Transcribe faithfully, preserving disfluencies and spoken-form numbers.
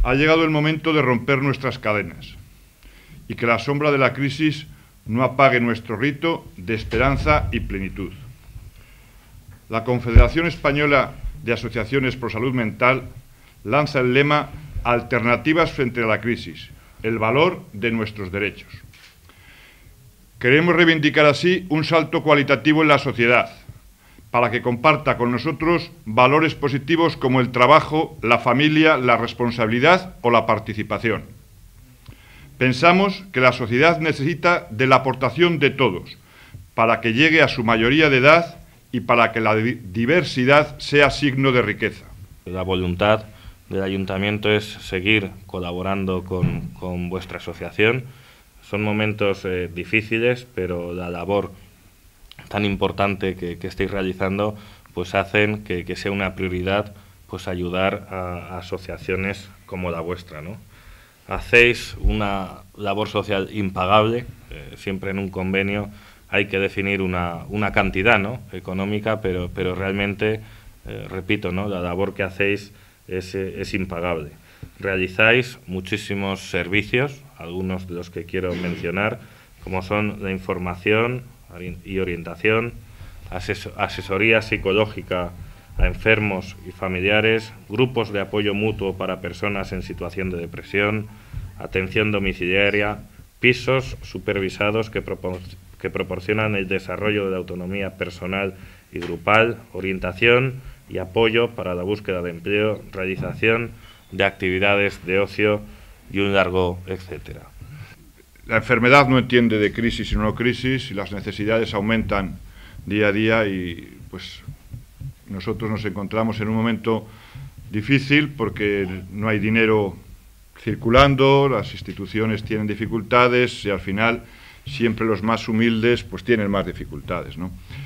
Ha llegado el momento de romper nuestras cadenas y que la sombra de la crisis no apague nuestro rito de esperanza y plenitud. La Confederación Española de Asociaciones Pro Salud Mental lanza el lema Alternativas frente a la crisis, el valor de nuestros derechos. Queremos reivindicar así un salto cualitativo en la sociedad, para que comparta con nosotros valores positivos como el trabajo, la familia, la responsabilidad o la participación. Pensamos que la sociedad necesita de la aportación de todos, para que llegue a su mayoría de edad y para que la diversidad sea signo de riqueza. La voluntad del Ayuntamiento es seguir colaborando con, con vuestra asociación. Son momentos eh, difíciles, pero la labor tan importante que, que estáis realizando pues hacen que, que sea una prioridad pues ayudar a, a asociaciones como la vuestra, ¿no? Hacéis una labor social impagable, eh, siempre en un convenio hay que definir una, una cantidad, ¿no?, económica, pero, pero realmente, eh, repito, ¿no?, la labor que hacéis es, es impagable. Realizáis muchísimos servicios, algunos de los que quiero mencionar, como son la información y orientación, asesoría psicológica a enfermos y familiares, grupos de apoyo mutuo para personas en situación de depresión, atención domiciliaria, pisos supervisados que, propor que proporcionan el desarrollo de la autonomía personal y grupal, orientación y apoyo para la búsqueda de empleo, realización de actividades de ocio y un largo etcétera. La enfermedad no entiende de crisis y no crisis, y las necesidades aumentan día a día y pues nosotros nos encontramos en un momento difícil porque no hay dinero circulando, las instituciones tienen dificultades y al final siempre los más humildes pues tienen más dificultades, ¿no?